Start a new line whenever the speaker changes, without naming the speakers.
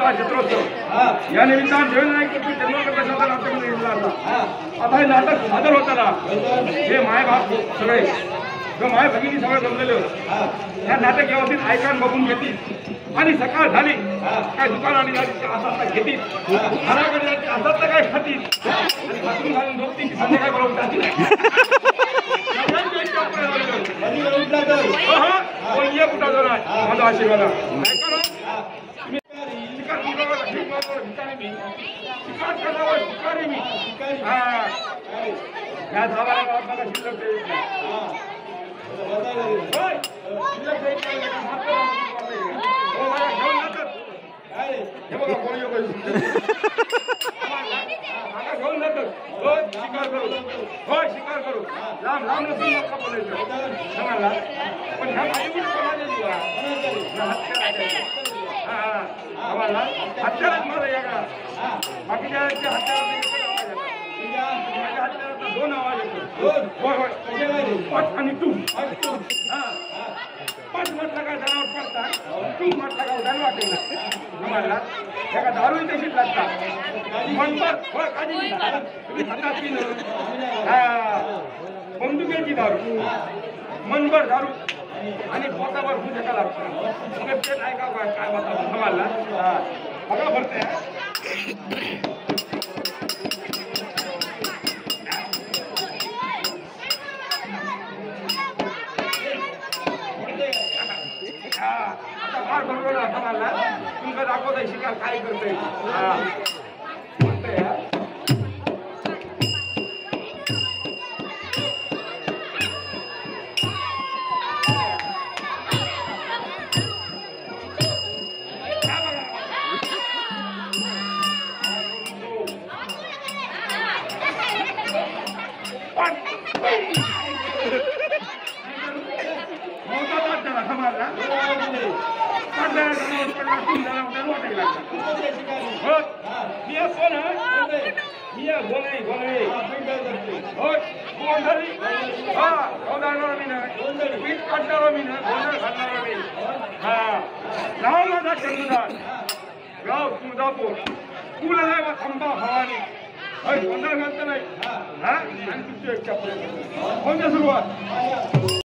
हा चित्रोत्सव या निमित्तानं देवनायक जन्मकर्ता शब्द नाट्यामध्ये घेतला होता। आता हे नाटक सादर होताना हे माय बाप सगळे जो माय भगिनी सगळे जमलेले होते या नाटक व्यवस्थित ऐकान बघून घेतील आणि सकाळ झाली काय दुकानाने जायची आता घेतील घराकडे जायची आता काय खातील आणि बाथरूम घालून झोपतील संध्याकाळ बरोबर जातील कुठा जो नाही माझा आशीर्वाद या धावाला मला शिल्लक शिकार करू होय शिकार करू लांब लांब नसून नका बोलायचं समजला पण ह्या माझी आम्हाला हत्यारात माझा याकडा बाकीच्या हत्यारात दोन आवाज येतो होय होय पट आणि टू पट म्हटलं काय जनावर पडतात टू म्हटलं काय उदाहरण वाटेल आम्हाला एका दारू तशीच लागतात म्हणतात होय काळजी तुम्ही हातात पिलं बंदुकीची दारू मनभर दारू आणि पोटावर भुजका लागतात ते नाही का काय म्हणतात आम्हाला सगळं भरते आता फार बरोबर आम्हाला तुमचं दाखवत शिकार काय करतोय गाव तुळजापूर कुलदेव खंबा भवानी गोंधळ घालत नाही आणि तुमची इच्छा कोणत्या सुरुवात